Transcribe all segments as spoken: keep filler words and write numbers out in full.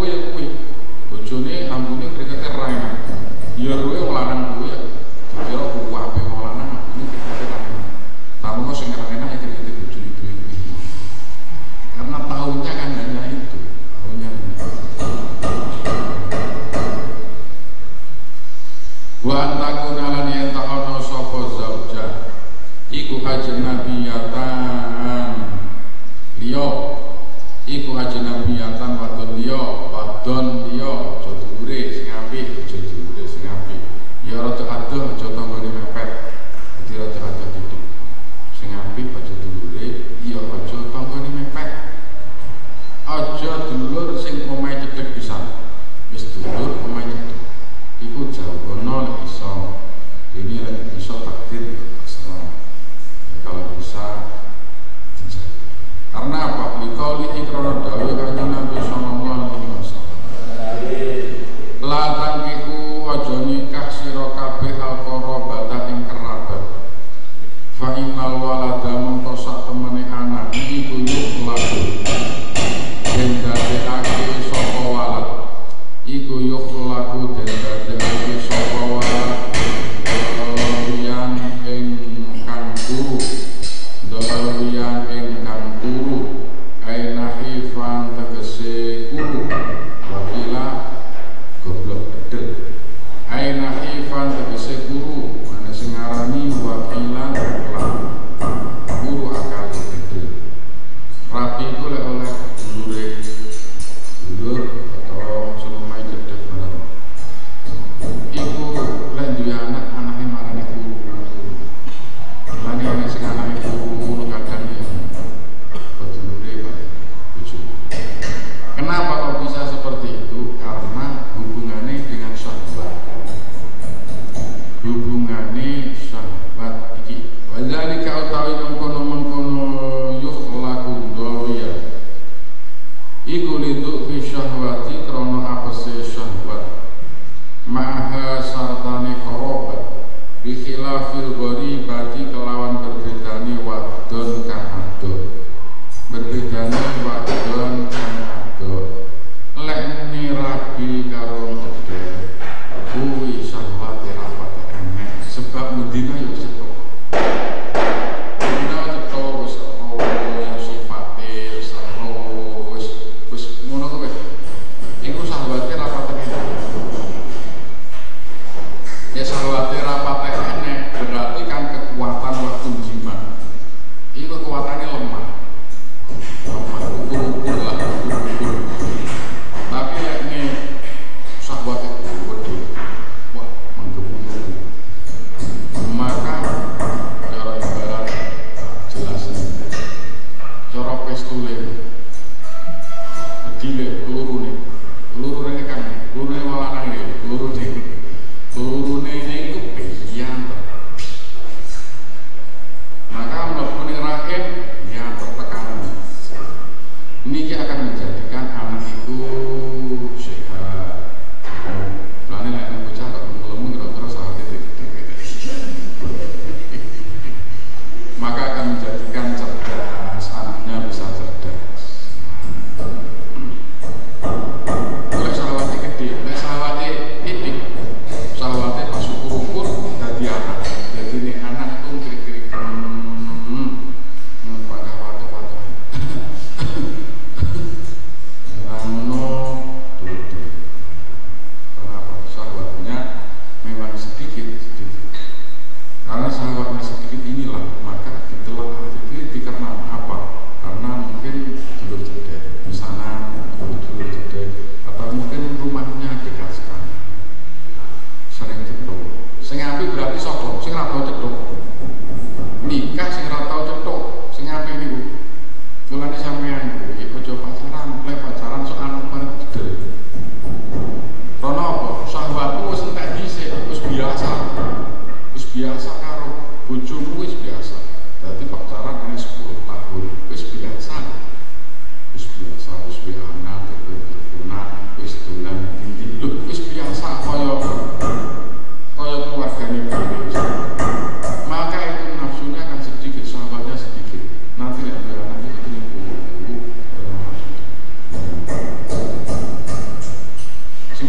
kowe ya kowe. Bojone ambune kritike ra enak. Ya kowe wong lanang kowe ya dikira kuwape wong lanang ambune kritike ra enak. Tamu kok sing ra enak ya kritike bojone dhewe kuwi. Karena tahunnya kan hanya itu. Tahunnya. Wa antakuna lan yen ta'ana sapa zaujah iku ajnabiyatan liya iku ajnabiyatan wadon liya wadon liya aja dhuwure sing apik aja dhuwure sing apik ya rada adoh aja tanggane mepet dadi rada adoh titik sing apik aja dhuwure ya aja tanggane mepet aja dulur sing omahe cedhek pisan wis dulur omahe cedhek iku jagono lek iso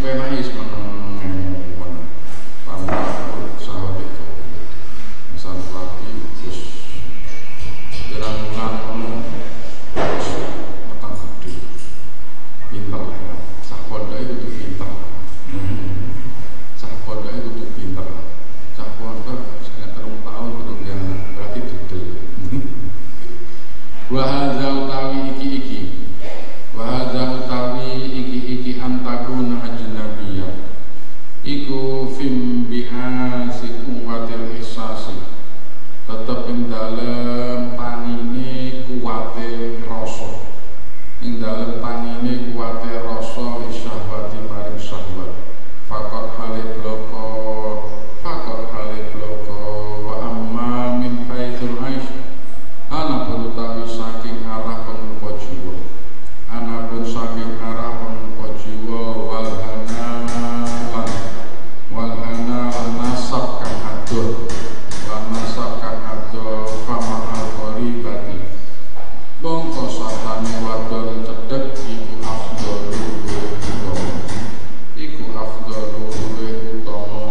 penake wis meneng pamrih sahabat itu misal rapi terus gerang-gerang ngono terus matang gede pinter lah sah pondok itu tuh pinter sah pondok itu tuh pinter sah pondok saya terung tahun terung dia berarti dudel wahadza utawi iki-iki wahadza utawi iki-iki antakuna ajnabiyah iku fim bihasi kuwatil ihsasi tetep ing dalem tanine kuwate rasa ing dalem tanine kuwate rasa isyahwati maring syahwat faqat halil bloko faqat halil bloko wa amma min haitsul aish ana perutawi saking arah pengupa jiwa ana pun saking arah pengupa jiwa wal hana lan wal hana lan nasab kang adoh lan nasab kang adoh fama al-qori bati bongko satane wadon cedek iku afdalu luwih utama iku afdalu luwih utama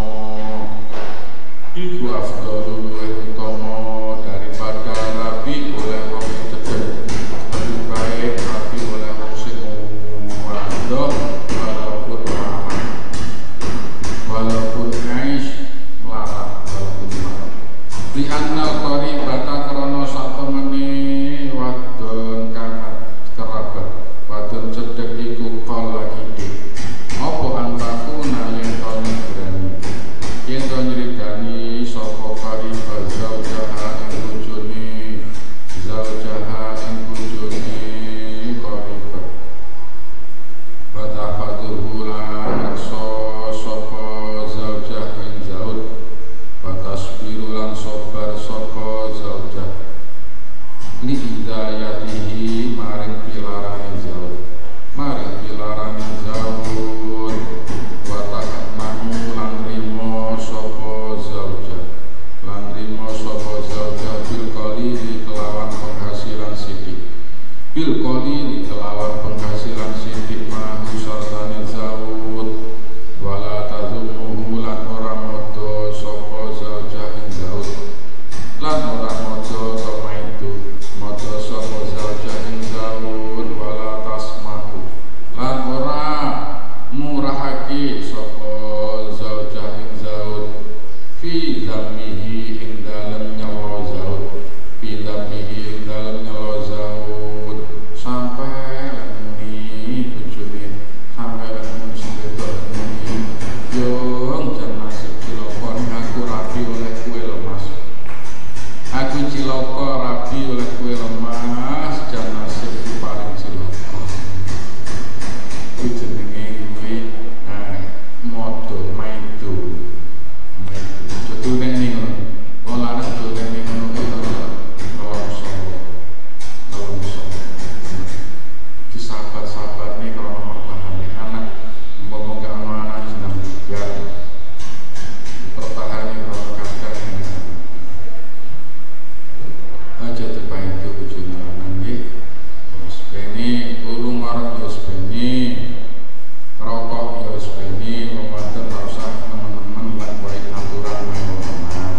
iku afdalu luwih utama daripada rabi oleh wong cedek lebih baik rabi oleh wong sing wadon walaupun lama walaupun aish melarat walaupun lama di annal qaribata krana satemene wadon kang kerabat wadon cedek iku kala iki apa antaku yen to nyridani yen to nyridani sapa qaribah zaujaha ing bojone zaujaha ing bojone qaribah Fatahatuhu lan so sapa zaujah ing zaud Fatasbiru lan sobar sapa zaujah Li hidayatihi maring pilarane zaud Maring pilarane zaud Watakat mamu lan rimo sapa zaujah Lan rimo sapa zaujah bil qalili kelawan penghasilan sithik Bil qalili kelawan penghasilan sithik mahu sartane zaud wala tazumuhu lan ora modo sapa zaujah ing zaud lan ora modo sapa itu modo sapa zaujah ing zaud wala tasmahu lan ora murahake sapa zaujah ing zaud fi dzamihi ing dalem nyawa zaud fi dzamihi ing dalem nyawa zaud sampai muni bojone sampai muni sing wedok muni yo jan nasib cilaka aku rapi oleh kowe lho Mas aku cilaka rapi oleh kowe lho Mas jan nasib paling cilaka iki jenenge kuwi modo maido maido jodone ning wong lanang jodone ning ngono kuwi lorso lorso di sahabat-sahabat ini kalau mempertahankan anak umpama gak ana anak jeneng juga pertahanan kalau kadang aja tepain itu bojone lanang nggih terus beni urung marang yo beni rokok yo beni wong wadon ora usah teman-teman lan wae aturan mewah-mewahan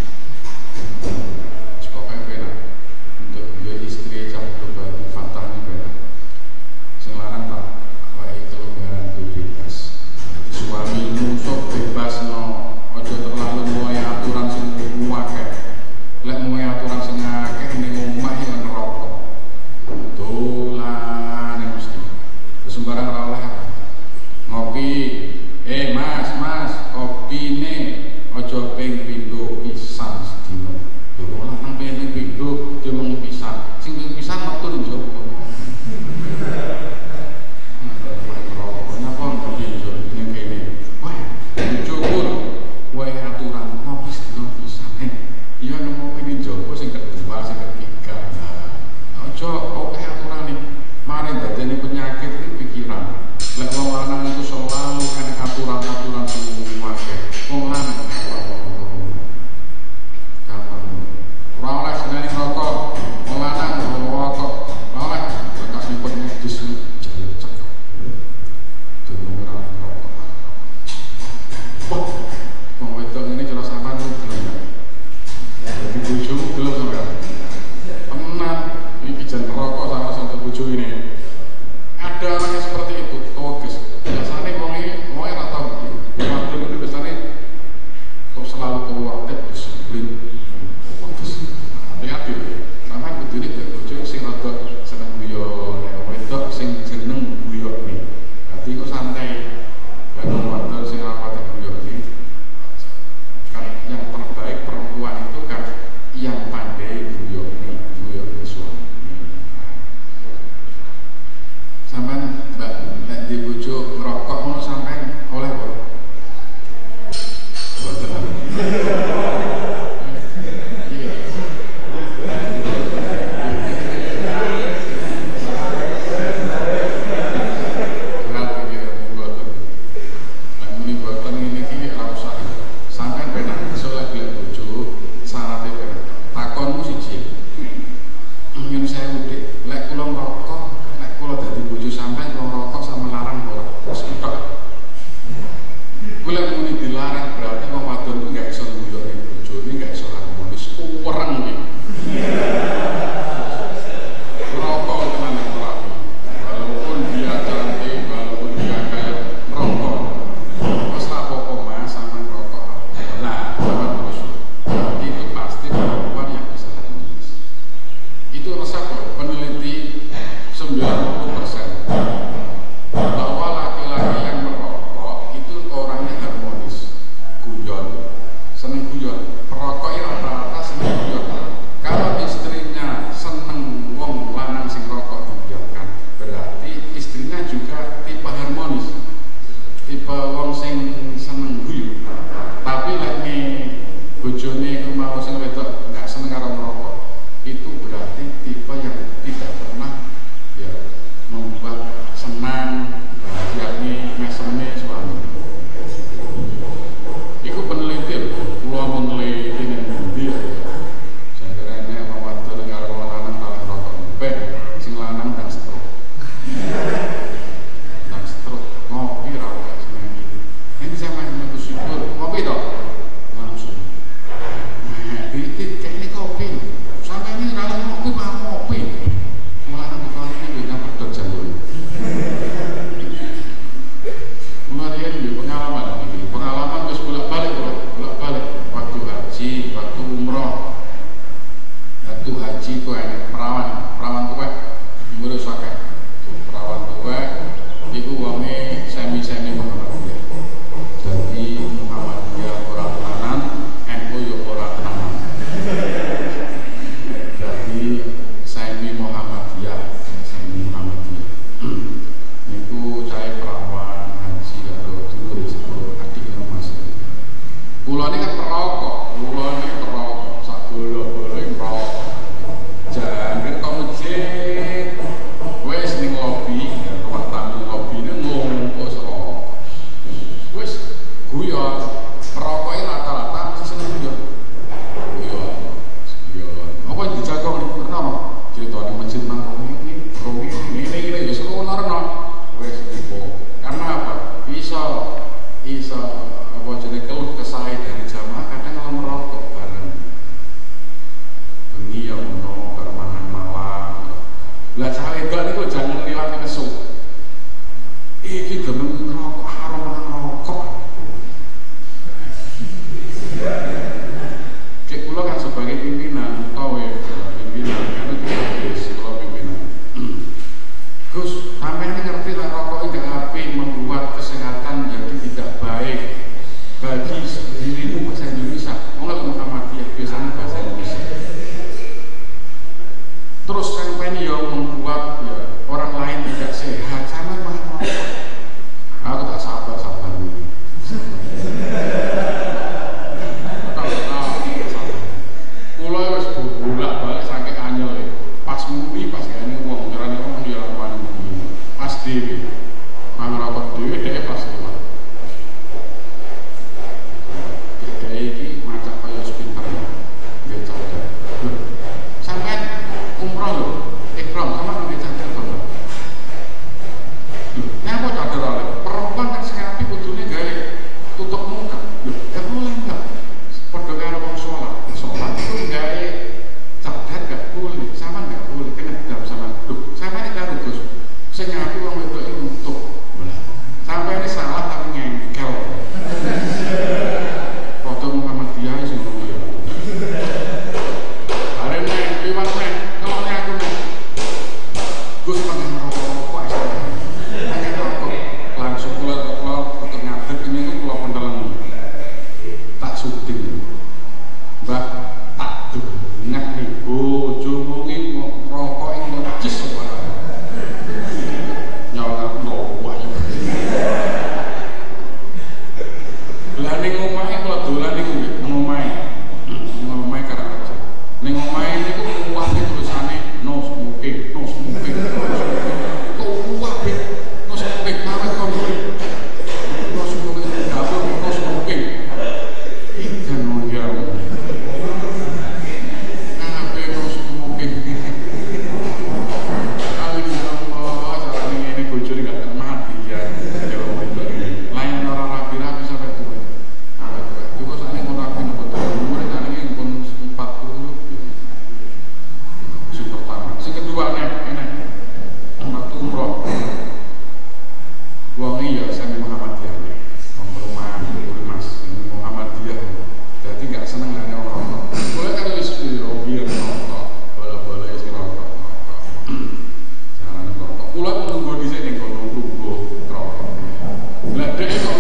pokoknya benar untuk yo istri jam berbagi fatah ini benar sing lanang tak wae kelonggaran bebas suamimu sok bebas no aja terlalu muai aturan sing akeh lek muai aturan sing akeh ning omah yang ngerokok dolan mesti sembarang ora oleh ngopi eh mas mas kopine aja ping pindho pisan sedina lho wong lanang ping pindho dia mung pisan sing ping pisan metu njaba napa napa njaba ning kene wah njaba wae aturan ngopi sedina pisan iya nemu ping njaba sing kedua sing ketiga aja oke aturane mari dadene penyakit pikiran lek wong lanang iku selalu kan aturan-aturan lek muni dilarang berarti wong wadon ku gak iso nguyok ning bojone, gak iso harmonis, kurang iki. Rokok tenan ora. Walaupun dia cantik, walaupun dia kayak merokok. Wes apa-apa Mas, sampean rokok. Nah, sampean terus. Itu pasti perempuan yang bisa harmonis. Itu resep peneliti sembilan puluh persen bahwa laki-laki yang merokok itu orangnya harmonis.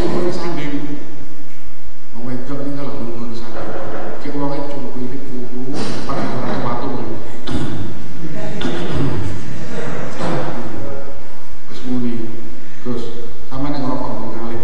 ngono sanding. Wong wedok iki kalau ngono sanding. Ki wong e cukup iki turu, padha ora watu. Wis muni. Terus sama ning rokok ngalih.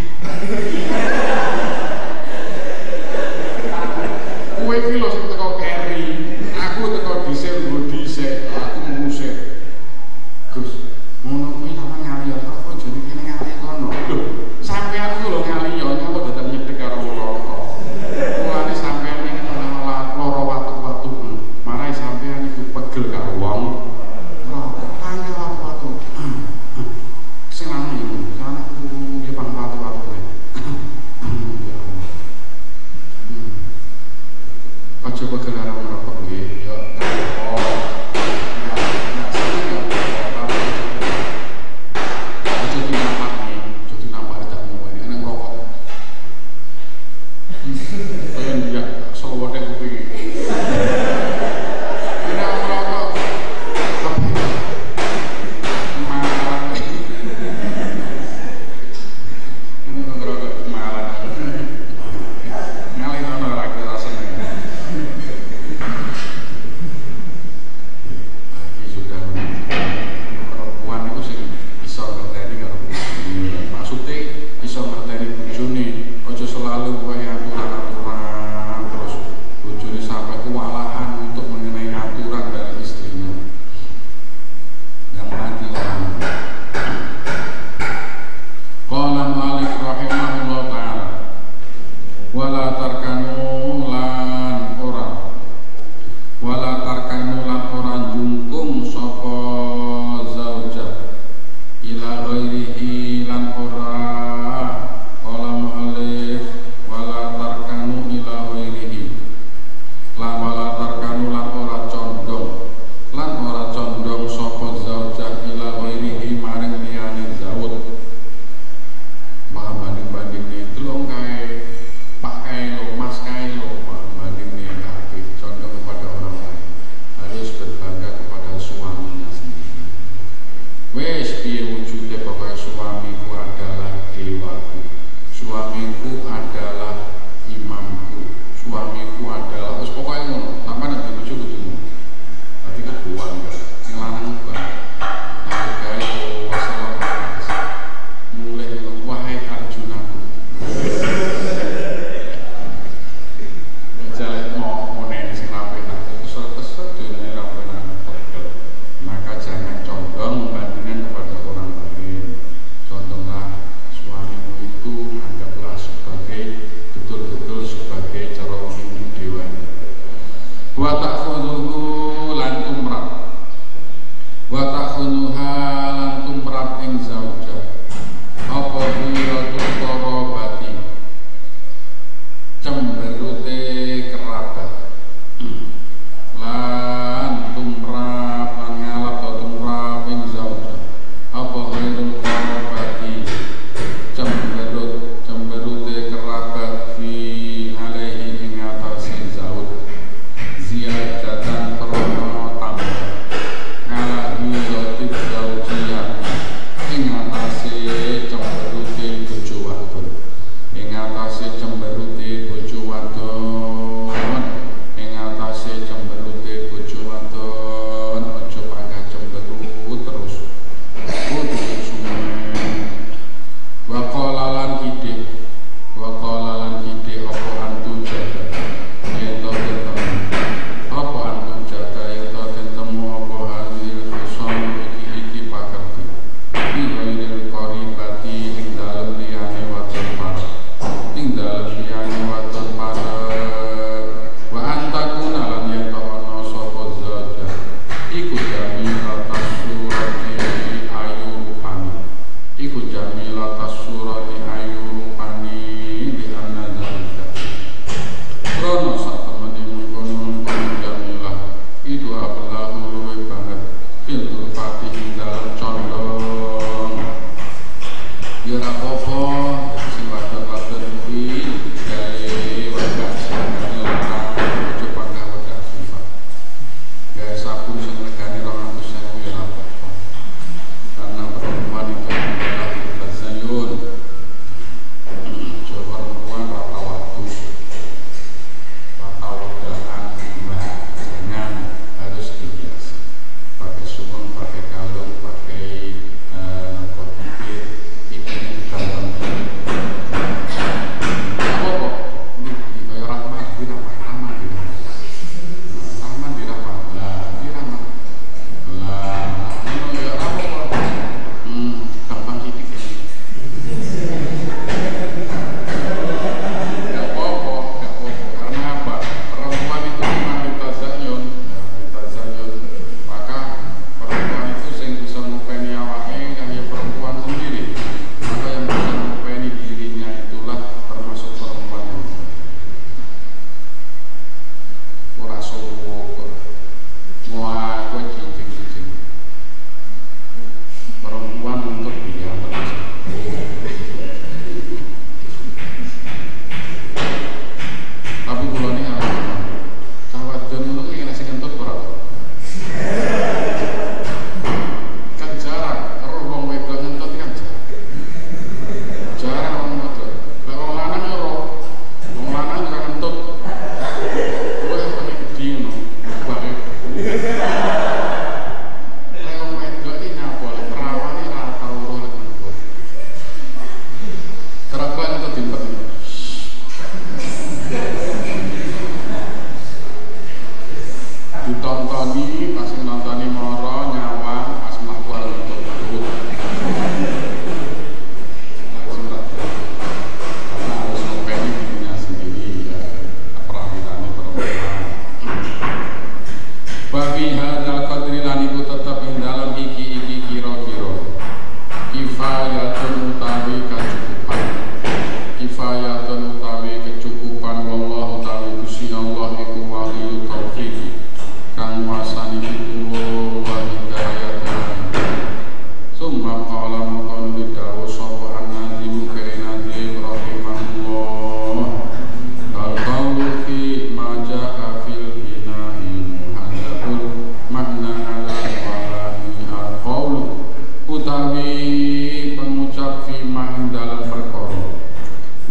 Kowe iki lho sing teko keri. Aku teko dhisik nggo dhisik, aku ngusik. Gus, ngono kuwi sampe ngali ya kok jane kene ngali kono. Lho, sampean ku lho ngali ya nyapa dadak nyedhek karo rokok. Mulane sampean iki malah lara watu-watu. Marai sampean iku pegel karo wong. Rokok ana watu-watu. Sing lanang iku, kan ya pang watu-watu. Aja pegel karo rokok iki. Ya, oh. Contohlah suamimu itu anggaplah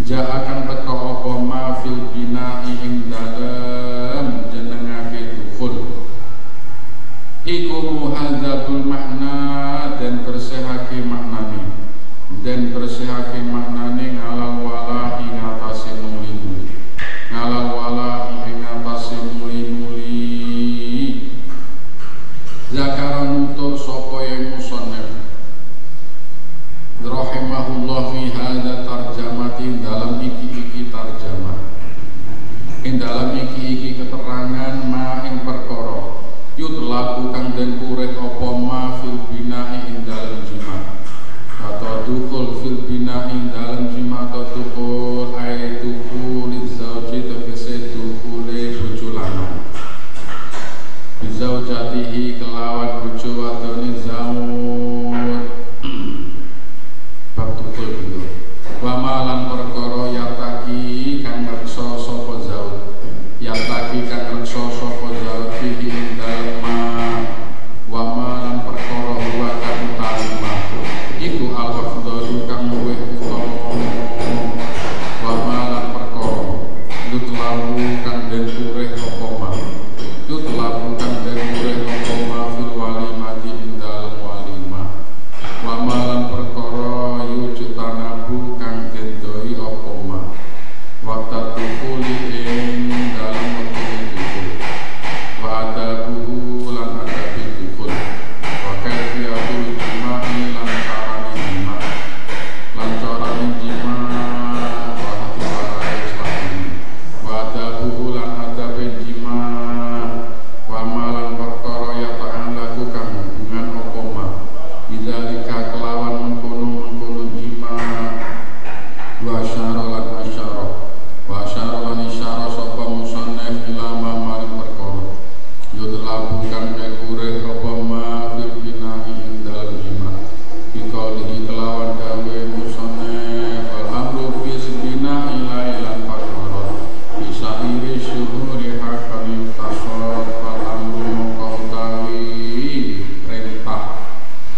ja'akan teka apa ma fil bina'i ing dalem jenengake dukhul iku muhadzabul makna dan bersihake maknane dan bersihake maknane ngalal wala ing atase muli-muli ngalal wala ing atase muli-muli zakara nutur sapa yang musannaf rahimahullah fi hadza tarjamati dalam iki-iki tarjamah ing dalam iki-iki keterangan ma ing perkara yutlaku kang den kureh apa ma fil bina'i ing dalem jima atau dukul fil bina'i ing dalem jima atau dukul ai dukul zauji tegese dukule bojo lanang bizaujatihi kelawan bojo wadone zaud bab dukul itu wa malan perkara